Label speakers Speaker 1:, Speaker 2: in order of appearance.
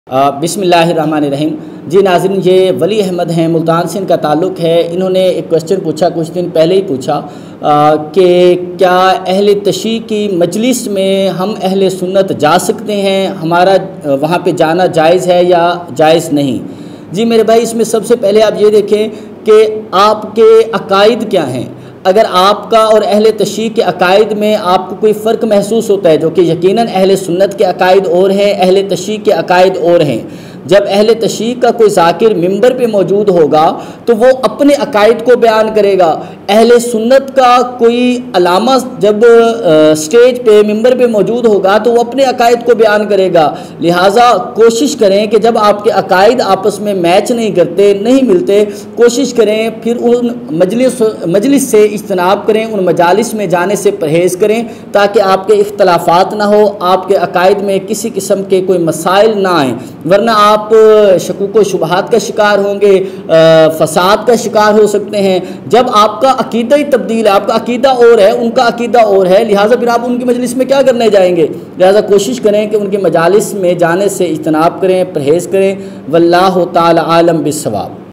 Speaker 1: بسم اللہ الرحمن الرحیم۔ جی ناظرین، یہ ولی احمد ہیں، ملتان سے ان کا تعلق ہے۔ انہوں نے ایک کوشچن پوچھا، کچھ دن پہلے ہی پوچھا کہ کیا اہل تشیع کی مجلس میں ہم اہل سنت جا سکتے ہیں، ہمارا وہاں پہ جانا جائز ہے یا جائز نہیں؟ جی میرے بھائی، اس میں سب سے پہلے آپ یہ دیکھیں کہ آپ کے عقائد کیا ہیں۔ اگر آپ کا اور اہل تشیع کے عقائد میں آپ کو کوئی فرق محسوس ہوتا ہے، جو کہ یقیناً اہل سنت کے عقائد اور ہیں، اہل تشیع کے عقائد اور ہیں، جب اہل تشیع کا کوئی ذاکر ممبر پہ موجود ہوگا تو وہ اپنے عقائد کو بیان کرے گا۔ اہل سنت کا کوئی علامہ جب سٹیج پہ ممبر پہ موجود ہوگا تو وہ اپنے عقائد کو بیان کرے گا۔ لہٰذا کوشش کریں کہ جب آپ کے عقائد آپس میں میچ نہیں کرتے، نہیں ملتے، کوشش کریں پھر ان مجلس سے اجتناب کریں، ان مجالس میں جانے سے پرہیز کریں تاکہ آپ کے اختلافات نہ ہو، آپ کے عقائد میں کسی قسم کے کوئی مسائل نہ آئیں، ورنہ آپ شکوک و شبہات کا شکار ہوں گے، فساد کا شکار ہو سکتے ہیں۔ جب آپ کا عقیدہ ہی تبدیل ہے، آپ کا عقیدہ اور ہے، ان کا عقیدہ اور ہے، لہٰذا پھر آپ ان کی مجلس میں کیا کرنے جائیں گے؟ لہٰذا کوشش کریں کہ ان کے مجالس میں جانے سے اجتناب کریں، پرہیز کریں۔ واللہ تعالی عالم بالصواب۔